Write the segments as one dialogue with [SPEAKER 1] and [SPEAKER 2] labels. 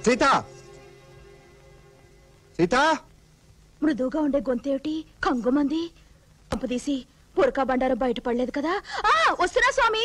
[SPEAKER 1] సీత సీత
[SPEAKER 2] మృదువుగా ఉండే గొంతేమిటి కంగుమంది పంపదీసి బురకా బండారం బయటపడలేదు కదా. వస్తున్నా స్వామి.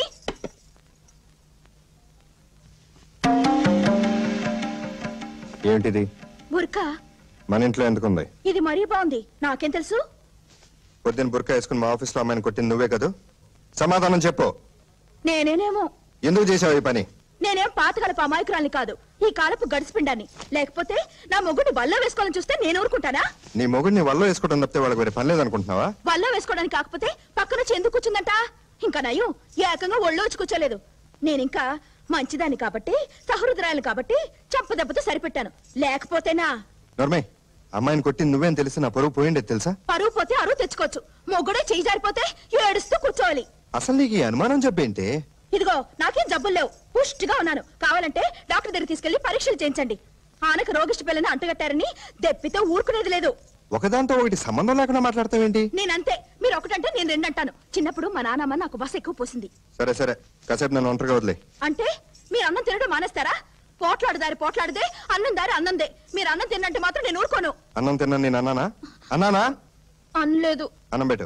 [SPEAKER 1] ఏంటిది?
[SPEAKER 2] బురకా.
[SPEAKER 1] మన ఇంట్లో ఎందుకుంది?
[SPEAKER 2] ఇది మరీ బాగుంది. నాకేం తెలుసు?
[SPEAKER 1] పొద్దున్న బురకా వేసుకుని మా ఆఫీస్ లో అమ్మాయిని కొట్టింది నువ్వే కదా? సమాధానం చెప్పు.
[SPEAKER 2] నేనేనేమో.
[SPEAKER 1] ఎందుకు చేసావు ఈ పని?
[SPEAKER 2] నేనేం పాతకాలపు అమాయకురాల్ని కాదు, ఈ కాలపు గడిచిపిండాన్ని. లేకపోతే నా మొగుడిని వల్ల వేసుకోవాలని చూస్తే నేను ఊరుకుంటానా?
[SPEAKER 1] నీ మొగుడిని వల్ల వేసుకోవడం తప్పితే వాళ్ళకి వేరే పని లేదనుకుంటున్నావా?
[SPEAKER 2] వల్ల వేసుకోవడానికి కాకపోతే పక్కన ఎందుకు కూర్చుందంట? ఇంకా నయం ఏకంగా ఒళ్ళో వచ్చి కూర్చోలేదు. నేనింకా మంచిదాన్ని కాబట్టి, సహృదరాలు కాబట్టి చంపదెబ్బతో సరిపెట్టాను. లేకపోతేనా?
[SPEAKER 1] నర్మయ్, అమ్మాయిని కొట్టింది నువ్వేం తెలిసి నా పరువు పోయిండే తెలుసా?
[SPEAKER 2] పరువు పోతే అరువు తెచ్చుకోవచ్చు, మొగుడే చేయి జారిపోతే ఏడుస్తూ కూర్చోవాలి.
[SPEAKER 1] అసలు నీకు ఈ అనుమానం చెప్పేంటి?
[SPEAKER 2] ఇదిగో నాకేం జబ్బులు లేవు, పుష్టిగా ఉన్నాను. కావాలంటే డాక్టర్ దగ్గర తీసుకెళ్లి పరీక్షలు చేయించండి. ఆనక రోగిష్టి పిల్లని అంటగట్టారని దెప్పితో ఊరుకునేది లేదు.
[SPEAKER 1] ఒకదాంతో ఒకటి సంబంధం లేకుండా మాట్లాడతావేంటి?
[SPEAKER 2] నేనంతే, మీరు ఒకటంటే నేను రెండంటాను. చిన్నప్పుడు మా నాన్నమ్మ నాకు బస్ ఎక్కువ పోసింది.
[SPEAKER 1] సరే సరే, కాసేపు నన్ను ఒంటరిగా వదిలే.
[SPEAKER 2] అంటే మీరు అన్నం తినడం మానేస్తారా? పోట్లాడదారి అన్నం దారి అన్నందే. మీరు అన్నం తిన్నంటే మాత్రం నేను ఊరుకోను.
[SPEAKER 1] అన్నం తిన్నాను నేను అన్నానా? అన్నానా?
[SPEAKER 2] అనలేదు.
[SPEAKER 1] అన్నం పెట్టు.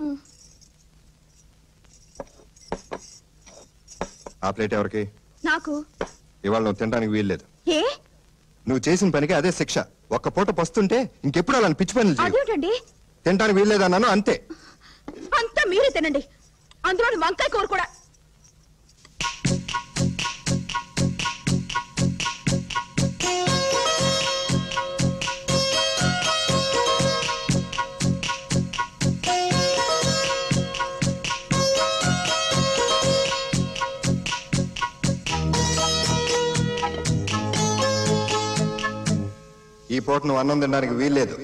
[SPEAKER 1] ఆ ప్లేట్ ఎవరికి?
[SPEAKER 2] నాకు.
[SPEAKER 1] ఇవాళ నువ్వు తినడానికి వీల్లేదు.
[SPEAKER 2] ఏ?
[SPEAKER 1] నువ్వు చేసిన పనికి అదే శిక్ష. ఒక్క పూట పస్తుంటే ఇంకెప్పుడు అలా పిచ్చి పనులు చేయకు.
[SPEAKER 2] అదేంటండి?
[SPEAKER 1] తినడానికి వీల్లేదన్నాను అంతే.
[SPEAKER 2] అంతా మీరే తినండి, అందులో వంకాయ కూర కూడా.
[SPEAKER 1] ఈ పూట నువ్వు అన్నం తినడానికి వీల్లేదు.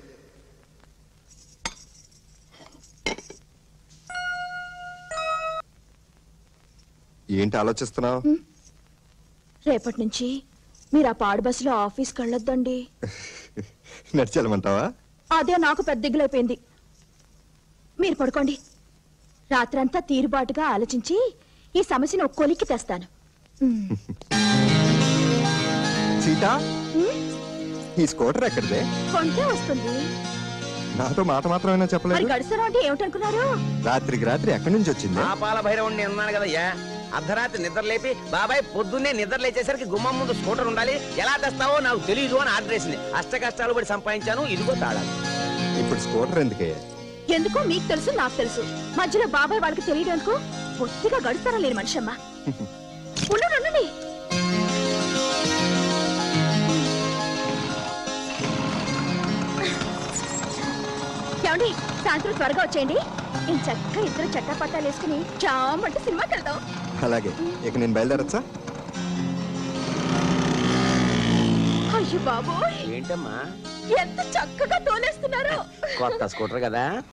[SPEAKER 1] ఏంటి ఆలోచిస్తున్నావు?
[SPEAKER 2] రేపటి నుంచి మీరు ఆ పాడు బస్సులో ఆఫీస్కి వెళ్ళొద్దండి.
[SPEAKER 1] నడిచెళ్ళమంటావా?
[SPEAKER 2] అదే నాకు పెద్ద దిగులైపోయింది. మీరు పడుకోండి. రాత్రంతా తీరుబాటుగా ఆలోచించి ఈ సమస్యను ఒక్కొలికి తెస్తాను.
[SPEAKER 1] సీతా, ఈ స్కూటర్ ఎక్కడిదే?
[SPEAKER 2] కొంటే వస్తుంది.
[SPEAKER 1] నాతో మాట మాత్రమైనా
[SPEAKER 2] మరి
[SPEAKER 1] చెప్పలేదు.
[SPEAKER 2] గడుస్తారా అంటే ఏమిటనుకున్నారు?
[SPEAKER 1] రాత్రికి రాత్రి ఎక్కడి నుంచి వచ్చింది?
[SPEAKER 3] ఆ పాల భైరవుడిని అన్నాను కదయ్యా. అర్ధరాత్రి నిద్ర లేపి బాబాయ్ పొద్దున్నే నిద్ర లేచేసరికి గుమ్మం ముందు స్కూటర్ ఉండాలి, ఎలా తెస్తావో నాకు తెలియదు అని ఆర్డర్ వేసింది. అష్ట కష్టాలు పడి సంపాదించాను, ఇదిగో తాళాలు.
[SPEAKER 1] ఇప్పుడు స్కూటర్ ఎందుకే?
[SPEAKER 2] ఎందుకో మీకు తెలుసు, నాకు తెలుసు. మధ్యలో బాబాయ్ వాళ్ళకి తెలియడానికి బొత్తిగా గడుస్తారా లేని మనిషి అమ్మా. ఉండండి. ఏమండి, సాయంత్రం త్వరగా వచ్చేయండి. నేను చక్కగా ఇద్దరు చట్టాపట్టాలు వేసుకుని జామంటే సినిమాకి వెళ్దాం.
[SPEAKER 1] అలాగే, ఇక నేను బయలుదేరచ్చా?
[SPEAKER 2] అయ్యో బాబోయ్,
[SPEAKER 3] ఏంటమ్మా
[SPEAKER 2] ఎంత చక్కగా తోలేస్తున్నారు.
[SPEAKER 3] కొత్త స్కూటర్ కదా.